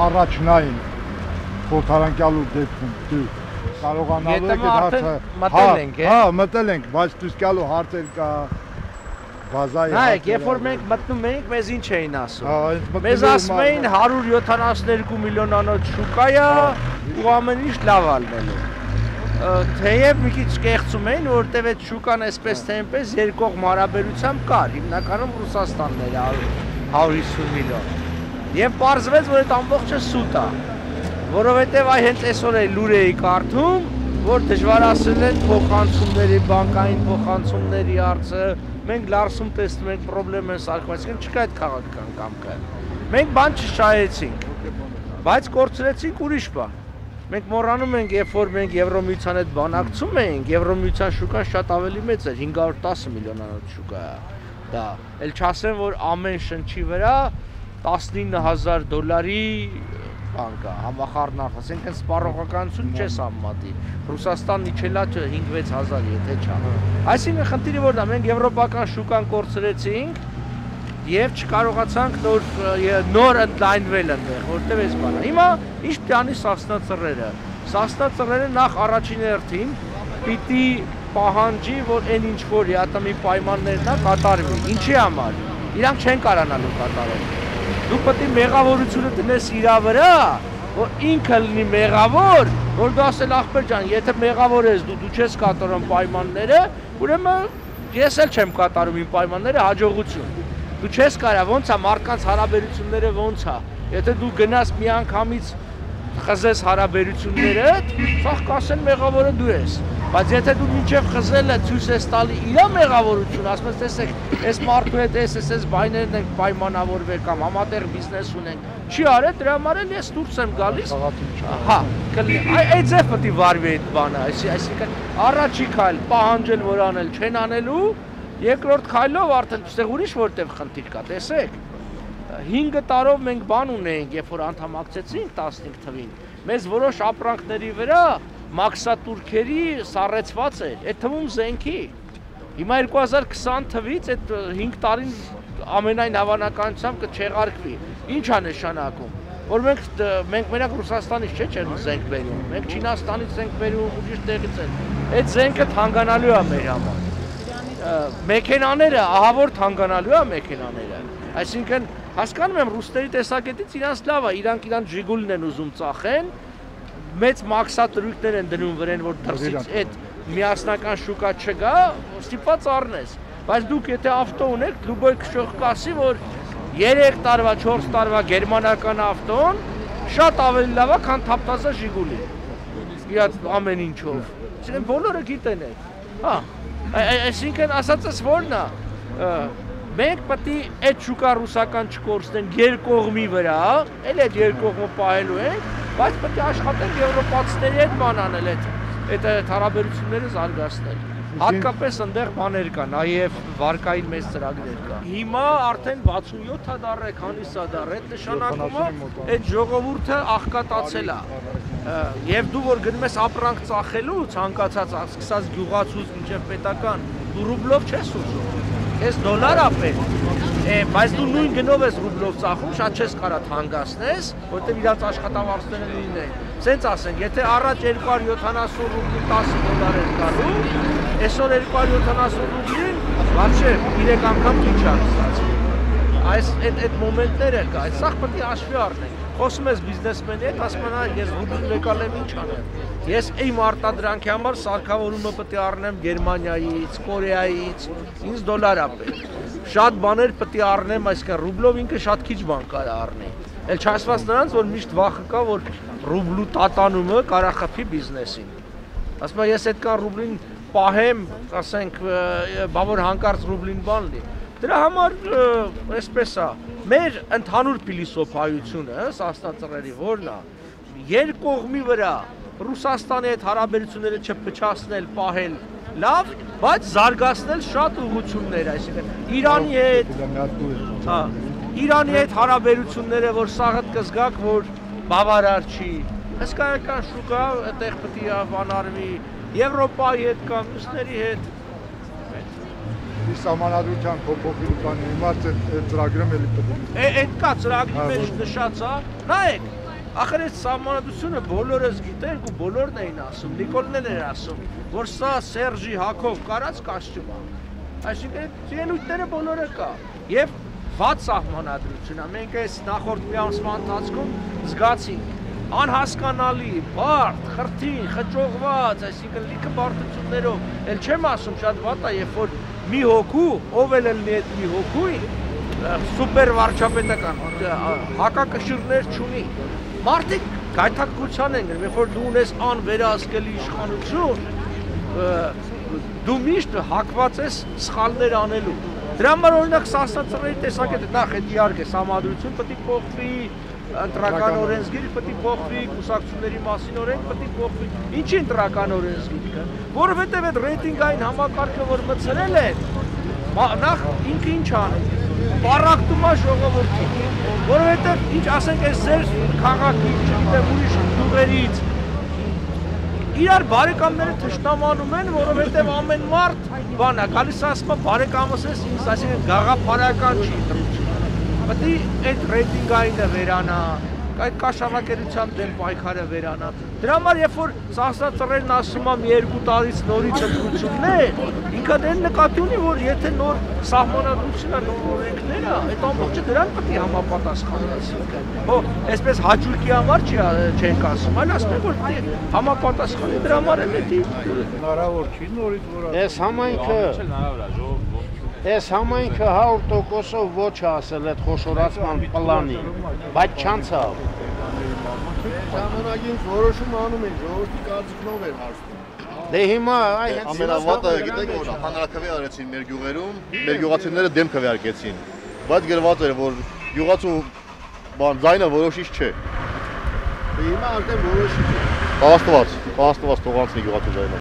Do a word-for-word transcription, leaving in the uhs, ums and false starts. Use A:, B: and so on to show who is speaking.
A: առաջնային փորձարանկյալու դեպքում դու կարողանալու եք այդ հարցը
B: մտել ենք,
A: հա, մտել ենք, բայց դու սկալու հարցեր կա բազայի
B: նայեք, երբ որ մենք մտնում էինք, մեզ ինչ էին ասում։ Մեզ ասում էին հարյուր յոթանասունհինգ միլիոնանոց շուկա է ու ամեն ինչ լավ ալնելու։ Թեև մի քիչ կեղծում էին, որտեղ այդ շուկան այսպես թե այնպես երկկողմ հարաբերությամբ կար, հիմնականում Ռուսաստանն էր հարյուր հիսուն միլիոն։ Եվ պարզվեց, որ այդ ամբողջը սուտ է, որովհետև այ հենց այսօր էլ լուր էի կարդում, որ դժվարացել են փոխանցումների, բանկային փոխանցումների հարցը, մենք լարսում տեսնում ենք պրոբլեմ են սարքում, այսինքն չկա այդ քաղաքական կամքը։ Մենք բան չշահեցինք, բայց կորցրեցինք ուրիշ բան։ Մենք մոռանում ենք, երբ որ մենք Եվրոմիության հետ բանակցում էինք, Եվրոմիության շուկան շատ ավելի մեծ էր, հինգ հարյուր տասը միլիոնանոց շուկա է։ Դա, էլ չասեմ, որ ամեն շնչի վրա տասնինը հազար դոլարի բան կա, համախառնարդ, ասենք սպառողականություն չես համատի։ Ռուսաստանն իջելա հինգ-վեց հազար, եթե չա։ Այսինքն խնդիրը որն է, մենք եվրոպական շուկան կորցրեցինք եւ չկարողացանք նոր նոր ընդլայնվել այնտեղ, որտեղ էս բանը։ Հիմա ինչ պիտի անի Սասնա ծռերը։ Սասնա ծռերը նախ առաջին հերթին պիտի պահանջի, որ այն ինչ որ ատոմի պայմաններն է կատարվի։ Ինչի համար։ Իրանք չեն կարողանալու կատարել։ Դու պետք է մեղավորությունը դնես իր վրա, որ ինքը լինի մեղավոր, որ դու ասել ախպեր ջան, եթե մեղավոր ես դու, դու չես կատարում պայմանները, ուրեմն ես էլ չեմ կատարում իմ պայմանները, հաջողություն։ Դու չես կարող, ոնց է մարդկանց հարաբերությունները ոնց է։ Եթե դու գնաս մի անգամից խզես հարաբերություններդ, սաղ կասեն մեղավորը դու ես։ Բայց եթե դու մինչև խզելը ցույց ես տալի իր մեղավորություն, ասում ես տեսեք, այս մարդու հետ էս էս բայներն ենք պայմանավորվել կամ համատեղ բիզնես ունենք, չի արել, դրա համար էլ ես դուրս եմ գալիս։ Հա, այդ ձև պետք է վարվի այդ բանը, այսինքն առաջի քայլ պահանջել, որ անել չեն անելու, երկրորդ քայլով արդեն այստեղ ուրիշ որտեղ խնդիր կա, տեսեք։ հինգ տարով մենք բան ունեինք, երբ որ անդամակցեցինք տասնհինգ թվին, մեզ որոշ ապրանքների վրա մաքսատուրքերի սառեցված էր, այդ թվում զենքի։ Հիմա երկու հազար քսան թվից այդ հինգ տարին ամենայն հավանականությամբ կչեղարկվի։ Ինչ է նշանակում, որ մենք մենք մենակ Ռուսաստանից չէ չեն զենք բերում, մենք Չինաստանից զենք բերում, ուրիշ տեղից են։ Այդ զենքը թանկանալու է մեր համար։ Մեքենաները, ահավոր թանկանալու է մեքենաները։ Այսինքն հասկանում եմ ռուսների տեսակետից իրանց լավ է, իրանք իրանք Ժիգուլն են ուզում ծախեն, մեծ մաքսատրույքներ են դնում վրան, որ դրսից այդ միասնական շուկա չգա, ստիպված առնես։ Բայց դուք եթե ավտո ունեք, լուբոյ քշող կասի, որ երեք տարվա, չորս տարվա գերմանական ավտոն շատ ավելի լավ է, քան թափտազա Ժիգուլի։ Իրանց ամեն ինչով։ Այսինքն բոլորը գիտեն այդ։ Հա, այսինքն ասածս որն է։ Մենք պետք է այդ շուկա ռուսական չկորցնենք երկկողմի վրա, էլ այդ երկկողմը պահելու ենք, բայց պետք է աշխատենք եվրոպացիների հետ բան անել, այդ հարաբերությունները զարգացնել։ Հատկապես այնտեղ բաներ կա, նաև վարկային մեծ ծրագրեր կա։ Հիմա արդեն վաթսունյոթ դար է, քանիսա դար է, այդ նշանակում է այդ ժողովուրդը աղքատացել է։ Եվ դու որ գնում ես ապրանք ծախելու, ցանկացած սկսած գյուղացուց մինչև պետական, դու ռուբլով չես ուզում։ Ես դոլար է պետք, բայց դու նույն գնով ես ռուբլով ծախում, շատ չես կարա հանգացնես, որտեղ իրանց աշխատավարձները նույնն են։ Սենց ասենք, եթե առաջ երկու հարյուր յոթանասուն ռուբլի տասը դոլար էր գալու, այսօր երկու հարյուր յոթանասուն ռուբլին вообще երեք անգամ քիչ է ստացվում։ Այս այդ այդ մոմենտները կա, այդ սա պետք է հաշվի առնենք։ Խոսում ես բիզնեսմենի հետ, ասում ես ես ռուբլի եկալ եմ ինչ անեմ։ Ես իմ արտադրանքի համար սարքավորումը պետք է առնեմ Գերմանիայից, Կորեայից, ինձ դոլար է պետք։ Շատ բաներ պետք է առնեմ, այսինքն ռուբլով ինքը շատ քիչ բան կարա առնի։ Էլ չասված նրանց, որ միշտ վախը կա, որ ռուբլու տատանումը կարա խփի բիզնեսին։ Ասում եմ, ես այդքան ռուբլին պահեմ, ասենք, բավոր հանկարծ ռուբլին բան լի։ Դրա համար այսպես է, մեր ընդհանուր փիլիսոփայությունը, Սասնա ծռերի որն է, երկկողմի վրա Ռուսաստանի հետ հարաբերությունները չփչացնել, պահել լավ, բայց զարգացնել շատ ուղղություններ, այսինքն Իրանի հետ, հա, Իրանի հետ հարաբերությունները, որ սաղդ կզգաք, որ բավարար չի, հսկայական շուկա, այդտեղ պետք է բանարվի, Եվրոպայի հետ կամ մյուսների հետ։
A: Սահմանադրության փոփոխելու բան իմաց այդ ծրագրում էլի պետք է։
B: Այդ կա ծրագրի մեջ նշած է, նայեք, Ախր այս սահմանադրությունը բոլորս գիտենք ու բոլորն էին ասում, Նիկոլն էր ասում, որ սա Սերժի Հակով կարած կաշճում է։ Այսինքն ելույթները բոլորը կա։ Եվ վատ սահմանադրություն է։ Մենք այս նախորդ մի ամսվա ընթացքում զգացինք անհասկանալի, բարդ, խրթին, խճողված, այսինքն լիքը բարդություններով։ Էլ չեմ ասում շատ վատ է, երբ որ մի հոգու, ով էլ լինի այդ մի հոգուին, սուպեր վարչապետական հակակշիռներ չունի։ Մարդիկ գայթակղության են, երբ որ դու ունես անվերահսկելի իշխանություն, դու միշտ հակված ես սխալներ անելու։ Դրա համար օրինակ սասնածռերի տեսակետը նախ այդ իհարկե սահմանադրություն պետք է փոխվի, ընտրական օրենսգիրը պետք է փոխվի, կուսակցությունների մասին օրենք պետք է փոխվի։ Ինչի ընտրական օրենսգիրը, որովհետև այդ ռեյտինգային համակարգը որ մցրել են, նախ ինքը ինչ անում, պառակտում է ժողովրդին, որովհետև ինչ ասենք այս ձեր քաղաքի, չգիտեմ ուրիշ գյուղերից, իրար բարեկամները թշնամանում են, որովհետև ամեն մարդ բան է, գալիս ասում է բարեկամս ես ինձ, այսինքն գաղափարական չի ընտրություն։ Պետք է այդ ռեյտինգայինը վերանա, այդ կաշառակերության դեմ պայքարը վերանա։ Դրա համար երբ որ սահմանածռերն ասում եմ երկու տարից նորից ընտրություններ, ինքը դեն նկատի ունի, որ եթե նոր սահմանադրությունն է, նոր օրենքները, այդ ամբողջը դրան պետք է համապատասխանի։ Հո, այսպես հաճույքի համար չի չենք ասում, այլ ասում են, որ պետք է համապատասխանի, դրա համար էլ է
A: հնարավոր չի նորից որ
C: Այս համայնքը Այս համայնքը հարյուր տոկոսով ոչ ասել այդ խոշորացման պլանի, բայց չանցավ։
D: Ժամանակին որոշում անում են, ժողովրդի կարծիքով են հարցնում։
C: Դե հիմա այ հենց
D: ամենավատը գիտեք որ հանրաքվե արեցին մեր գյուղերում, մեր գյուղացիները դեմ քվեարկեցին։ Բայց գրված էր որ գյուղացու բան ձայնը որոշիչ չէ։
C: Հիմա արդեն որոշիչ է։
D: Աստված, Աստված թողանցի գյուղացու ձայնը։